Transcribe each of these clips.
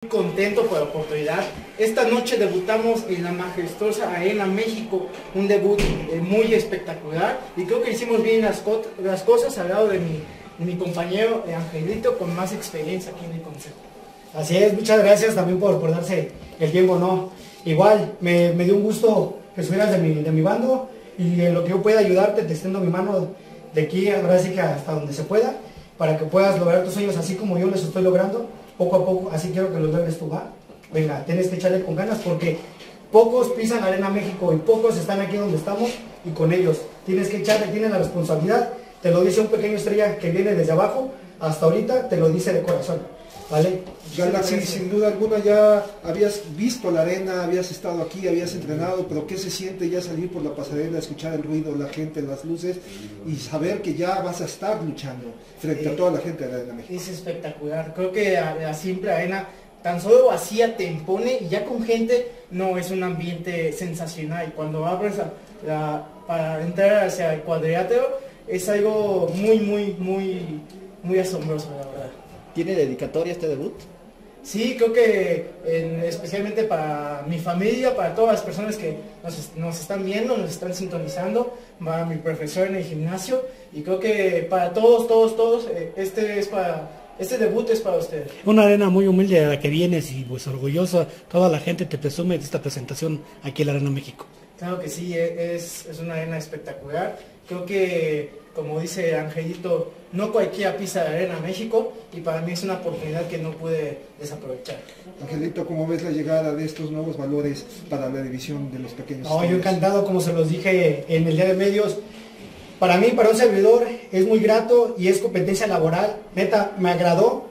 Contento por la oportunidad. Esta noche debutamos en la majestuosa Arena México, un debut muy espectacular y creo que hicimos bien las cosas al lado de mi compañero Angelito con más experiencia aquí en el consejo. Así es, muchas gracias también por darse el tiempo, ¿no? Igual, me dio un gusto que estuvieras de mi bando y en lo que yo pueda ayudarte te extiendo mi mano de aquí, ahora sí que hasta donde se pueda, para que puedas lograr tus sueños así como yo los estoy logrando. Poco a poco, así quiero que los logres tú, ¿va? Venga, tienes que echarle con ganas porque pocos pisan Arena México y pocos están aquí donde estamos y con ellos. Tienes que echarle, tienes la responsabilidad, te lo dice un pequeño estrella que viene desde abajo hasta ahorita, te lo dice de corazón, ¿vale? Galaxy, sin duda alguna ya habías visto la arena, habías estado aquí, habías entrenado, pero ¿qué se siente ya salir por la pasarela, escuchar el ruido, la gente, las luces y saber que ya vas a estar luchando frente a toda la gente de la Arena México? Es espectacular, creo que la simple arena tan solo vacía te impone y ya con gente no es un ambiente sensacional. Y cuando abres para entrar hacia el cuadrilátero es algo muy asombroso, la verdad. ¿Tiene dedicatoria este debut? Sí, creo que especialmente para mi familia, para todas las personas que nos están viendo, nos están sintonizando, para mi profesor en el gimnasio y creo que para todos, este debut es para ustedes. Una arena muy humilde a la que vienes y pues orgullosa, toda la gente te presume de esta presentación aquí en la Arena México. Claro que sí, es una arena espectacular. Creo que, como dice Angelito, no cualquiera pisa la Arena México y para mí es una oportunidad que no pude desaprovechar. Angelito, ¿cómo ves la llegada de estos nuevos valores para la división de los pequeños? No, yo encantado, como se los dije en el día de medios. Para mí, para un servidor, es muy grato y es competencia laboral. Neta, me agradó,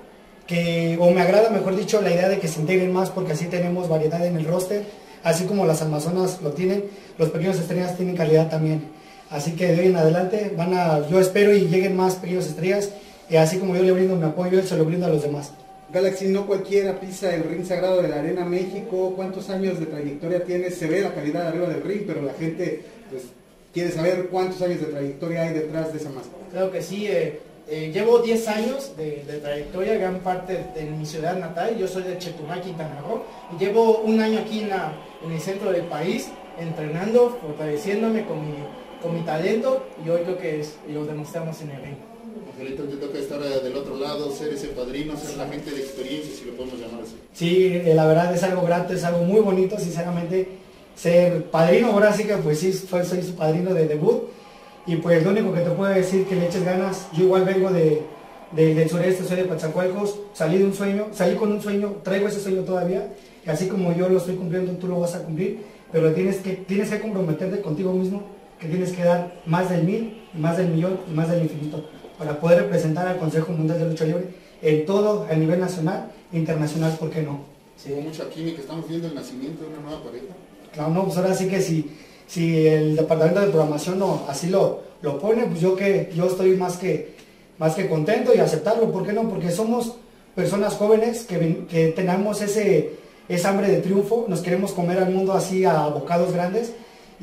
me agrada, mejor dicho, la idea de que se integren más porque así tenemos variedad en el roster. Así como las Amazonas lo tienen, los pequeños estrellas tienen calidad también. Así que de hoy en adelante yo espero y lleguen más pequeños estrellas y así como yo le brindo mi apoyo, se lo brindo a los demás. Galaxy, no cualquiera pisa el ring sagrado de la Arena México. ¿Cuántos años de trayectoria tienes? Se ve la calidad arriba del ring, pero la gente pues quiere saber cuántos años de trayectoria hay detrás de esa máscara. Claro que sí, llevo 10 años de trayectoria, gran parte de mi ciudad natal. Yo soy de Chetumal, Quintana Roo, y llevo un año aquí en el centro del país, entrenando, fortaleciéndome con mi talento, y hoy creo que lo demostramos en el ring. Angelito, te toca estar del otro lado, ser ese padrino, ser la gente de experiencia, si lo podemos llamar así. Sí, la verdad es algo grato, es algo muy bonito, sinceramente, ser padrino. Ahora sí que pues sí, soy su padrino de debut. Y pues lo único que te puedo decir que le eches ganas. Yo igual vengo del sureste, soy de Coatzacoalcos, salí con un sueño, traigo ese sueño todavía, y así como yo lo estoy cumpliendo, tú lo vas a cumplir, pero tienes que comprometerte contigo mismo, que tienes que dar más del 1000, más del millón y más del infinito, para poder representar al Consejo Mundial de Lucha Libre en todo, a nivel nacional e internacional, ¿por qué no? Sí, hubo mucha química, estamos viendo el nacimiento de una nueva pareja. Claro, no, pues ahora sí que si el departamento de programación así lo pone, pues yo estoy más que contento y aceptarlo, ¿por qué no? Porque somos personas jóvenes que tenemos esa hambre de triunfo, nos queremos comer al mundo así a bocados grandes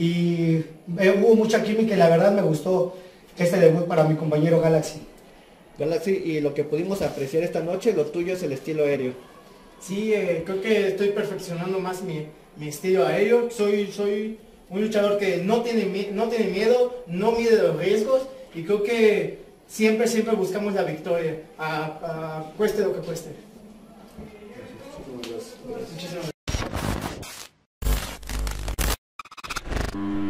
y hubo mucha química y la verdad me gustó este debut para mi compañero Galaxy. Galaxy, y lo que pudimos apreciar esta noche, lo tuyo es el estilo aéreo. Sí, creo que estoy perfeccionando más mi estilo aéreo. Soy un luchador que no tiene miedo, no mide los riesgos y creo que siempre buscamos la victoria, cueste lo que cueste. Muchísimas gracias. Muchísimas gracias.